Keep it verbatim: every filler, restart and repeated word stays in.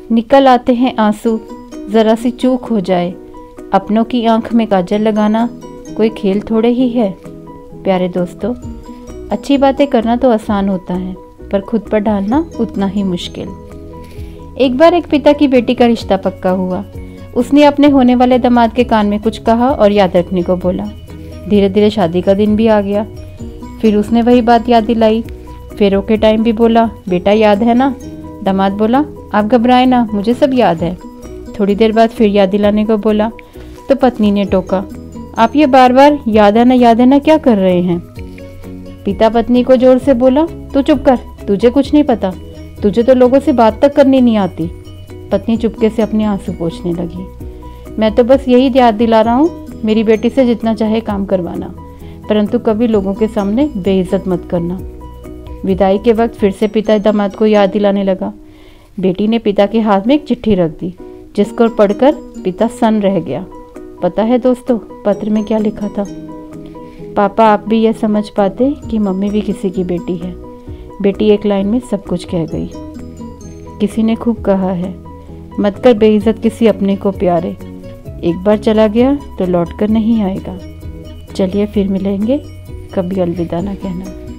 निकल आते हैं आंसू, ज़रा सी चूक हो जाए। अपनों की आंख में काजल लगाना कोई खेल थोड़े ही है। प्यारे दोस्तों, अच्छी बातें करना तो आसान होता है, पर खुद पर डालना उतना ही मुश्किल। एक बार एक पिता की बेटी का रिश्ता पक्का हुआ। उसने अपने होने वाले दामाद के कान में कुछ कहा और याद रखने को बोला। धीरे धीरे शादी का दिन भी आ गया। फिर उसने वही बात याद दिलाई। फेरों के टाइम भी बोला, बेटा याद है ना? दामाद बोला, आप घबराए ना, मुझे सब याद है। थोड़ी देर बाद फिर याद दिलाने को बोला तो पत्नी ने टोका, आप ये बार बार याद है ना याद है ना क्या कर रहे हैं? पिता पत्नी को जोर से बोला, तू चुप कर, तुझे कुछ नहीं पता, तुझे तो लोगों से बात तक करनी नहीं आती। पत्नी चुपके से अपने आंसू पोंछने लगी। मैं तो बस यही याद दिला रहा हूँ, मेरी बेटी से जितना चाहे काम करवाना, परंतु कभी लोगों के सामने बेइज्जत मत करना। विदाई के वक्त फिर से पिता दामाद को याद दिलाने लगा। बेटी ने पिता के हाथ में एक चिट्ठी रख दी, जिसको पढ़कर पिता सन्न रह गया। पता है दोस्तों, पत्र में क्या लिखा था? पापा, आप भी यह समझ पाते कि मम्मी भी किसी की बेटी है। बेटी एक लाइन में सब कुछ कह गई। किसी ने खूब कहा है, मत कर बेइज्जत किसी अपने को प्यारे, एक बार चला गया तो लौट कर नहीं आएगा। चलिए फिर मिलेंगे, कभी अलविदा ना कहना।